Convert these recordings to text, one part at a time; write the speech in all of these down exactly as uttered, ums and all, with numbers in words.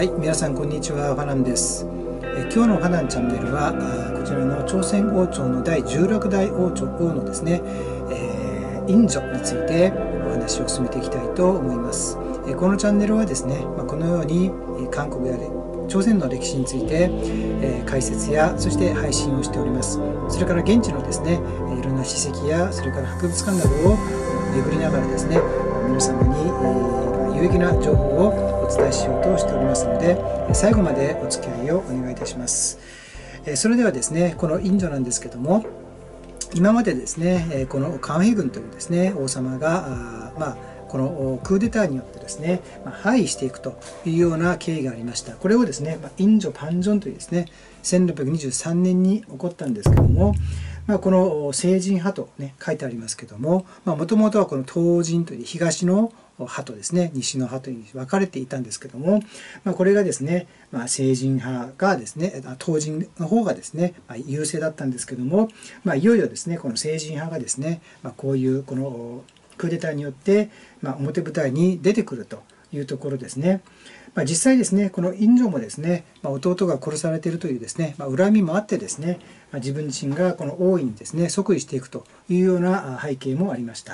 はい、皆さんこんにちは、ファナンです。え今日のファナンチャンネルはあこちらの朝鮮王朝のだいじゅうろくだい王朝王のですね、えー、隠女についてお話を進めていきたいと思います。えこのチャンネルはですね、まあ、このように韓国や朝鮮の歴史について、えー、解説やそして配信をしております。それから現地のですねいろんな史跡やそれから博物館などを巡りながらですね皆様に、えー、有益な情報をお伝えしようとしておりますので、最後までお付き合いをお願いいたします。それではですね、この隠女なんですけども、今までですね、このカンヘ軍というですね王様が、まあ、このクーデターによってですね、廃位していくというような経緯がありました。これをですね、隠女パンジョンというですね、せんろっぴゃくにじゅうさんねんに起こったんですけども、まあ、この聖人派と、ね、書いてありますけども、もともとはこの東人という東の派とですね西の派というに分かれていたんですけども、まあ、これがですね、まあ、聖人派がですね東人の方がですね、まあ、優勢だったんですけども、まあ、いよいよですねこの聖人派がですね、まあ、こういうこのクーデターによって、まあ、表舞台に出てくるというところですね。まあ、実際ですねこの隠女もですね、まあ、弟が殺されているというですね、まあ、恨みもあってですね、まあ、自分自身がこの王位にですね即位していくというような背景もありました。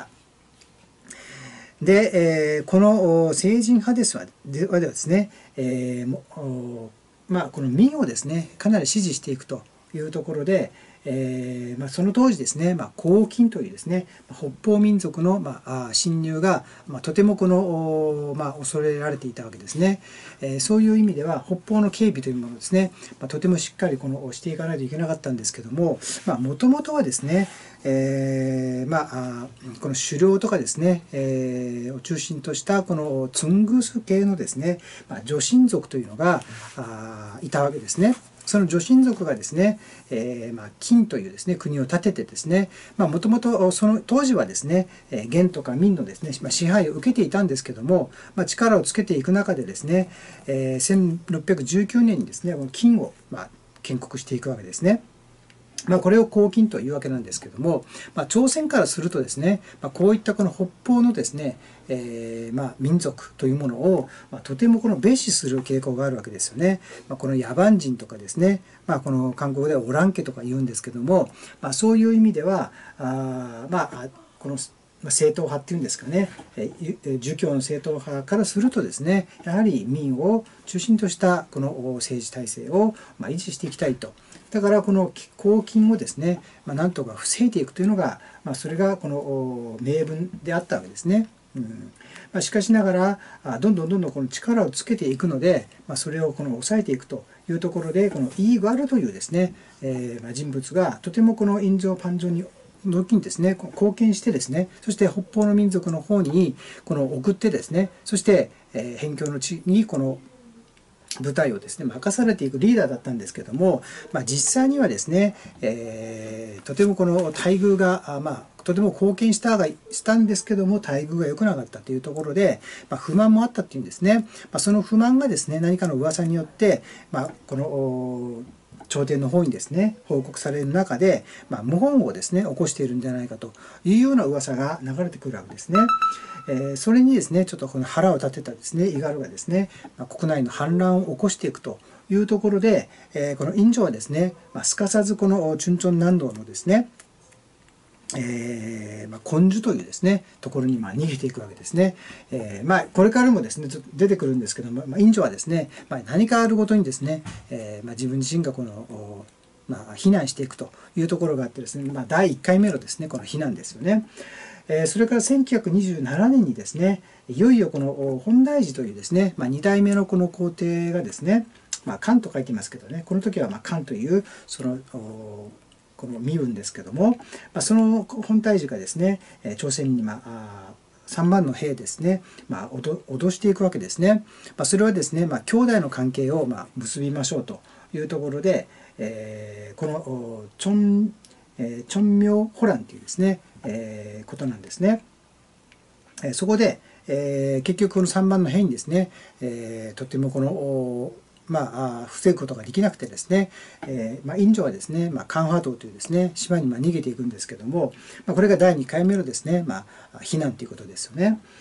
で、えー、この聖人派ですはではですね、えーまあ、この民をですねかなり支持していくというところで、えーまあ、その当時ですね、まあ、黄巾というですね北方民族の、まあ、侵入が、まあ、とてもこの、まあ、恐れられていたわけですね、えー、そういう意味では北方の警備というものをですね、まあ、とてもしっかりこのしていかないといけなかったんですけども、もともとはですね、えー、まあこの狩猟とかですね、えー、を中心としたこのツングス系のですね、まあ、女神族というのがあいたわけですね。その女神族がですね、えーまあ、金というですね国を建ててですね、もともとその当時はですね元とか民のですね、まあ、支配を受けていたんですけども、まあ、力をつけていく中でですね、えー、せんろっぴゃくじゅうきゅうねんにですね金を、まあ、建国していくわけですね。まあこれを黄巾というわけなんですけども、まあ、朝鮮からするとですね、まあ、こういったこの北方のですね、えー、まあ民族というものを、まあ、とてもこの蔑視する傾向があるわけですよね。まあ、この野蛮人とかですね、まあ、この韓国ではオラン家とか言うんですけども、まあ、そういう意味ではあまあこの正統派っていうんですかね、儒教の正統派からするとですねやはり民を中心としたこの政治体制をまあ維持していきたいと。だからこの黄巾をですね、まあ、なんとか防いでいくというのが、まあ、それがこの名分であったわけですね。うんまあ、しかしながらどんどんどんどんこの力をつけていくので、まあ、それをこの抑えていくというところでこのイーガルというですね、えーまあ、人物がとてもこの隠女パンジョンに時にですね貢献してですね、そして北方の民族の方にこの送ってですね、そして、えー、辺境の地にこの部隊をですね任されていくリーダーだったんですけども、まあ、実際にはですね、えー、とてもこの待遇がまあとても貢献したがしたんですけども待遇が良くなかったというところで、まあ、不満もあったっていうんですね。まあ、その不満がですね何かの噂によって、まあ、この朝廷の方にですね報告される中で、まあ、謀反をですね起こしているんじゃないかというような噂が流れてくるわけですね。えー、それにですねちょっとこの腹を立てたですねイガルがですね、まあ、国内の反乱を起こしていくというところで、えー、この隠女はですね、まあ、すかさずこのチュンチョン南道のですねえーまあ、コンジュというですねところにまあ逃げていくわけですね。えーまあ、これからもですね出てくるんですけども、まあ、隠女はですね、まあ、何かあるごとにですね、えーまあ、自分自身がこの、まあ、避難していくというところがあってですね、まあ、だいいっかいめのですねこの避難ですよね。えー、それからせんきゅうひゃくにじゅうななねんにですねいよいよこの本大寺というですね、まあ、にだいめのこの皇帝がですね、まあ、漢と書いてますけどね、この時はまあ漢というそのこの身分ですけども、まあ、その本大寺がですね朝鮮にまあさんまんの兵ですね、まあ、脅していくわけですね。まあ、それはですね、まあ、兄弟の関係をまあ結びましょうというところで、えー、このチョン、えー、チョンミョウホランというですね、えー、ことなんですね。えー、そこで、えー、結局このさんばんの兵にですね、えー、とてもこのまあ、防ぐことができなくてですね、えーまあ、隠女はですね、まあ、カンハ島というですね島にまあ逃げていくんですけども、まあ、これがだいにかいめのですね、まあ、避難ということですよね。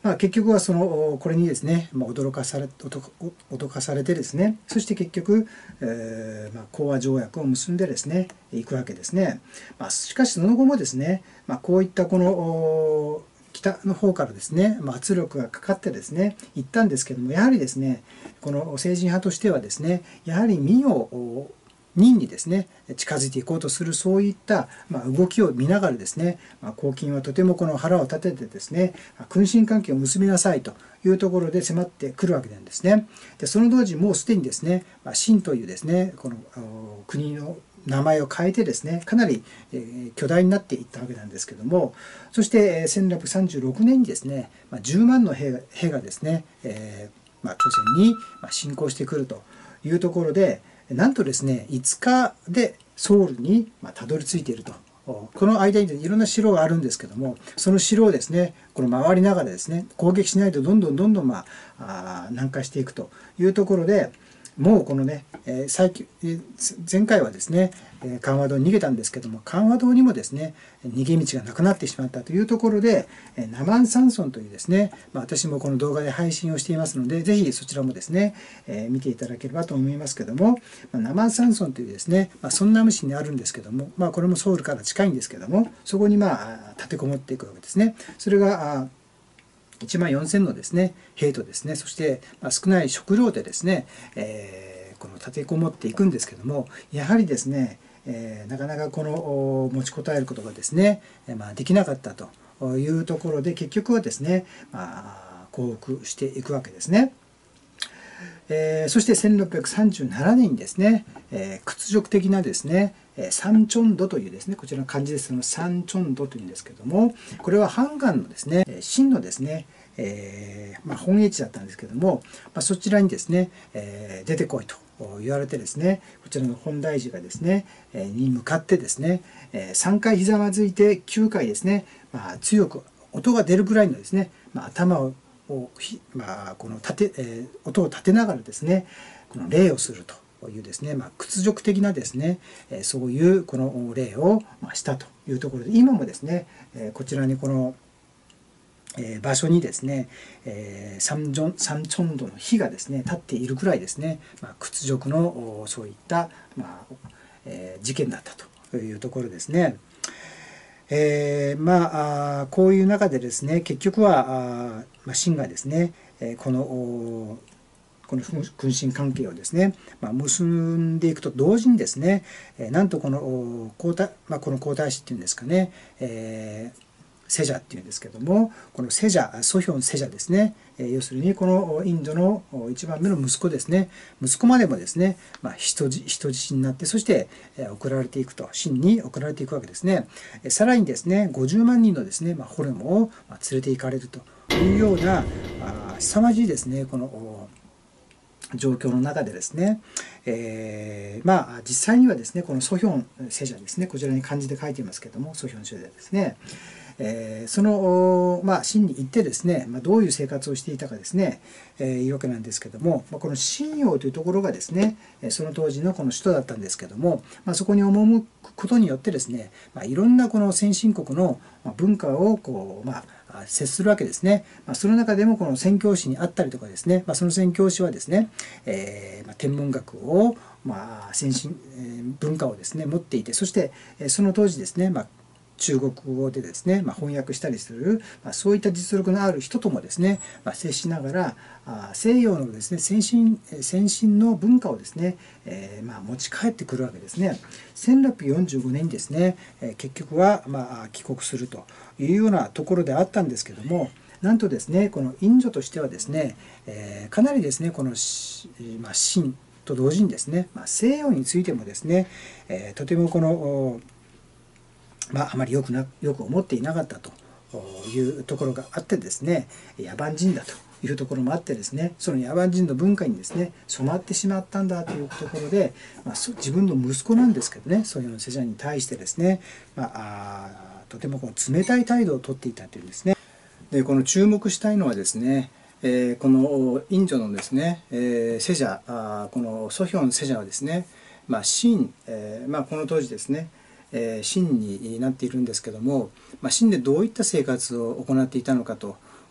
まあ、結局はそのこれにですね、まあ、驚かされ脅かされてですね、そして結局、えーまあ、講和条約を結んでですねいくわけですね。まあ、しかしその後もですね、まあ、こういったこの北の方からですね、まあ、圧力がかかってですね行ったんですけども、やはりですねこの政治派としてはですね、やはり民を任にですね近づいていこうとする、そういった、まあ、動きを見ながらですね、まあ、黄巾はとてもこの腹を立ててですね、君臣関係を結びなさいというところで迫ってくるわけなんですね。でその同時もうすでにですね、まあ、秦というですねこの国の名前を変えてですねかなり巨大になっていったわけなんですけども、そしてせんろっぴゃくさんじゅうろくねんにですねじゅうまんの兵が兵がですね、えーまあ、朝鮮に侵攻してくるというところで、なんとですねいつかでソウルにたどり着いていると。この間にいろんな城があるんですけども、その城をですねこの回りながらですね攻撃しないとどんどんどんどん、まあ、あ南下していくというところで、もうこのね、えー、最近前回はですね関和道に逃げたんですけども、関和道にもですね逃げ道がなくなってしまったというところで、ナマンサンソンというですね、まあ、私もこの動画で配信をしていますので、ぜひそちらもですね、えー、見ていただければと思いますけども、まあ、ナマンサンソンというですね、まあ、ソンナム市にあるんですけども、まあ、これもソウルから近いんですけども、そこにまあ立てこもっていくわけですね。それがいちまんよんせんのですね兵とですね、そして少ない食料でですね、えー、この立てこもっていくんですけども、やはりですね、えー、なかなかこの持ちこたえることがですね、まあ、できなかったというところで、結局はですね、まあ、降伏していくわけですね。えー、そしてせんろっぴゃくさんじゅうななねんにですね、えー、屈辱的なですねサンチョンドというですね、こちらの漢字ですけども、サンチョンドというんですけども、これはハンガンのですね秦のですね、えーまあ、本営地だったんですけども、まあ、そちらにですね、えー、出てこいと言われてですね、こちらの本大寺がですね、えー、に向かってですね、えー、さんかいひざまずいてきゅうかいですね、まあ、強く音が出るぐらいのですね、まあ、頭ををまあ、この立て、えー、音を立てながらですねこの礼をするというですね、まあ、屈辱的なですね、えー、そういうこの礼を、まあ、したというところで、今もですね、えー、こちらにこの、えー、場所にですね、えー、サンジョンサンチョンドの火がですね立っているくらいですね、まあ、屈辱のそういった、まあえー、事件だったというところですね。えー、まあこういう中でですね、結局はあ、まあ、秦がですねこのこの君臣関係をですね、まあ、結んでいくと同時にですね、なんとこの皇太、まあ、この皇太子っていうんですかね、えーセジャっていうんですけども、このセジャ、ソヒョンセジャですね、要するにこのインドの一番目の息子ですね、息子までもですね、まあ、人質になって、そして送られていくと、秦に送られていくわけですね。さらにですね、ごじゅうまんにんのですね、まあ、ホルモを連れて行かれるというような、あ凄まじいですね、この状況の中でですね、えー、まあ実際にはですね、このソヒョンセジャですね、こちらに漢字で書いていますけども、ソヒョンセジャですね、えー、その、まあ、秦に行ってですね、まあ、どういう生活をしていたかですね、えー、いうわけなんですけども、まあ、この秦陽というところがですね、その当時のこの首都だったんですけども、まあ、そこに赴くことによってですね、まあ、いろんなこの先進国の文化をこう、まあ、接するわけですね。まあ、その中でもこの宣教師にあったりとかですね、まあ、その宣教師はですね、えーまあ、天文学を、まあ、先進、えー、文化をですね持っていて、そしてその当時ですね、まあ中国語でですね、まあ、翻訳したりする、まあ、そういった実力のある人ともですね、まあ、接しながらあ西洋のですね先進先進の文化をですね、えーまあ、持ち帰ってくるわけですね。せんろっぴゃくよんじゅうごねんにですね、えー、結局は、まあ、帰国するというようなところであったんですけども、なんとですねこのインドとしてはですね、えー、かなりですねこの、まあ、秦と同時にですね、まあ、西洋についてもですね、えー、とてもこのまあ、あまりよくなよく思っていなかったというところがあってですね、野蛮人だというところもあってですね、その野蛮人の文化にですね染まってしまったんだというところで、まあ、自分の息子なんですけどね、そういうセジャンに対してですね、まあ、あとてもこう冷たい態度をとっていたというんですね。でこの注目したいのはですね、えー、このインドのですね、えー、セジャあこのソヒョンセジャはですね、まあ、秦、えーまあ、この当時ですね秦になっているんですけども、まあ、秦でどういった生活を行っていたのかと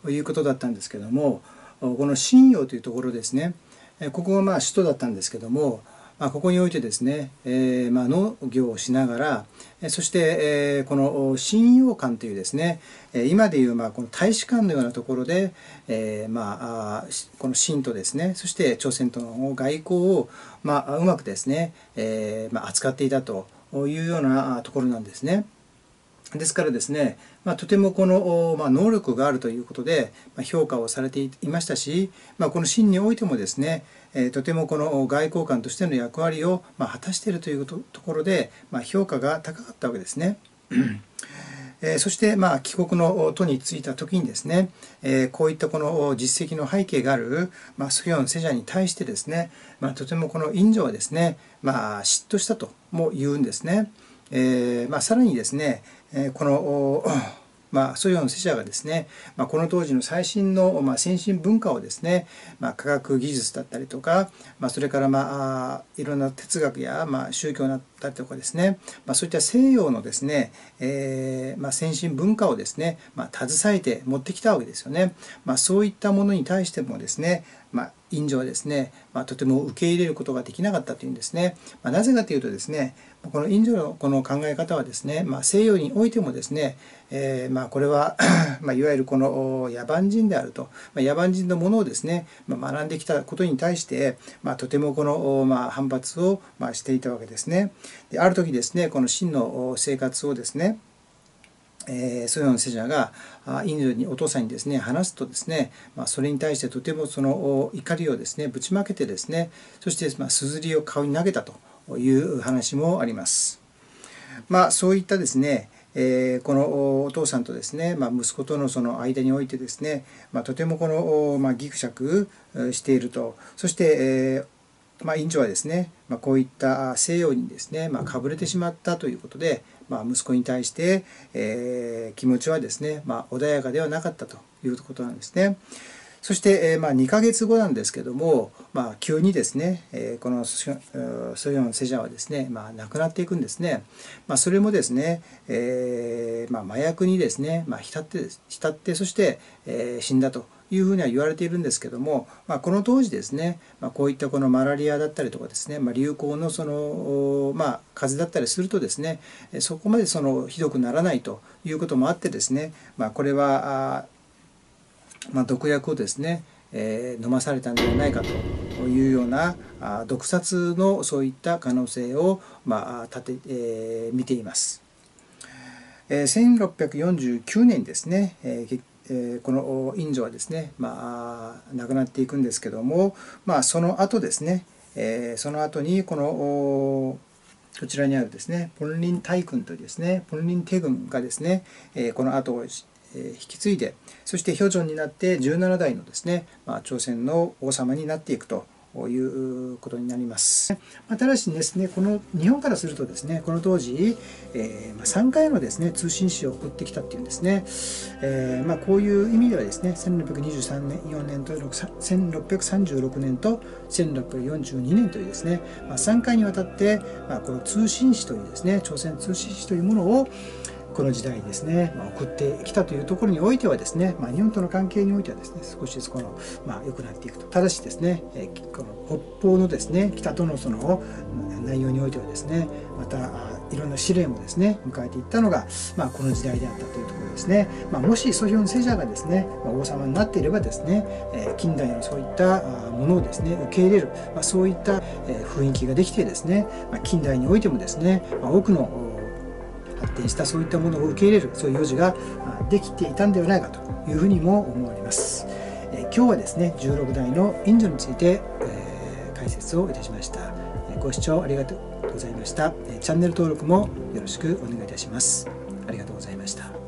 いうことだったんですけども、この信陽というところですね、ここがまあ首都だったんですけども、まあ、ここにおいてですね、えー、まあ農業をしながら、そして、えー、この信陽館というですね、今でいうまあこの大使館のようなところで、えー、まあこの清とですね、そして朝鮮との外交をまあうまくですね、えー、まあ扱っていたというようなところなんですね。ですからですね、まあ、とてもこの、まあ、能力があるということで、まあ、評価をされていましたし、まあ、この清においてもですね、えー、とてもこの外交官としての役割を、まあ、果たしているというところで、まあ、評価が高かったわけですね。えー、そしてまあ帰国の途に就いた時にですね、えー、こういったこの実績の背景がある、まあ、ソヨンセジャに対してですね、まあ、とてもこのインジョはですね、まあ、嫉妬したとも言うんですね。えーまあ、さらにですね、えー、このまあ、ソヨンセジャがですね、まあ、この当時の最新の、まあ、先進文化をですね、まあ、科学技術だったりとか、まあ、それから、まあ、いろんな哲学や、まあ、宗教だったりとかですね、まあ、そういった西洋のですね、えーまあ、先進文化をですね、まあ、携えて持ってきたわけですよね。まあ、そういったものに対してもですね、まあ、インジョはですね、まあ、とても受け入れることができなかったというんですね。まあ、なぜかというとですね、このインジョのこの考え方はですね、まあ、西洋においてもですね、えー、まあこれはまあいわゆるこの野蛮人であると、まあ、野蛮人のものをですね、まあ、学んできたことに対して、まあ、とてもこの、まあ、反発を、まあ、していたわけですね。である時ですね、この真の生活をですね、えー、ソヨンセジャがインドにお父さんにですね話すとですね、まあ、それに対してとてもその怒りをですねぶちまけてですね、そしてまあすずりを顔に投げたという話もあります。まあそういったですね、えー、このお父さんとですね、まあ、息子とのその間においてですね、まあ、とてもこの、まあ、ギクシャクしていると。そして、えーまあ、インチョはですね、まあ、こういった西洋にですね、まあ、かぶれてしまったということで、まあ、息子に対して、えー、気持ちはですね、まあ、穏やかではなかったということなんですね。そして、えーまあ、にかげつごなんですけども、まあ、急にですね、えー、このソヨンセジャはですね、まあ、亡くなっていくんですね。まあ、それもですね、えーまあ、麻薬にですね、まあ、浸って浸ってそして、えー、死んだというふうには言われているんですけども、まあ、この当時ですね、まあ、こういったこのマラリアだったりとかですね、まあ、流行のその、まあ、風邪だったりするとですね、そこまでそのひどくならないということもあってですね、まあ、これはまあ、毒薬をですね、えー、飲まされたんではないかというようなあ毒殺のそういった可能性を、まあ立てえー、見ています。えー、せんろっぴゃくよんじゅうきゅうねんにですね、えーえー、このインジョはですね、まあ、亡くなっていくんですけども、まあ、その後ですね、えー、その後にこのこちらにあるですね、ポンリン大君というですね、ポンリン帝軍がですね、えー、この後を引き継いで、そしてヒョジョンになってじゅうななだいのですね、まあ、朝鮮の王様になっていくということになります。まあ、ただしですね、この日本からするとですね、この当時、えー、さんかいのですね通信使を送ってきたっていうんですね。えー、まあこういう意味ではですね、せんろっぴゃくにじゅうさんねん、よねんとせんろっぴゃくさんじゅうろくねんとせんろっぴゃくよんじゅうにねんというですね、まあ、さんかいにわたって、まあ、この通信使というですね、朝鮮通信使というものをこの時代にですね、まあ、送ってきたというところにおいてはですね、まあ、日本との関係においてはですね、少しずつこの、まあ、良くなっていくと。ただしですね、えー、この北方のですね、北とのその内容においてはですね、またいろんな試練をですね、迎えていったのが、まあ、この時代であったというところですね。まあ、もしソヒョンセジャがですね、まあ、王様になっていればですね、えー、近代のそういったものをですね、受け入れる、まあ、そういった雰囲気ができてですね、まあ、近代においてもですね、まあ、多くの発展したそういったものを受け入れる、そういう用事ができていたんではないかというふうにも思われます。え今日はですね、じゅうろくだいのインジョについて、えー、解説をいたしました。ご視聴ありがとうございました。チャンネル登録もよろしくお願いいたします。ありがとうございました。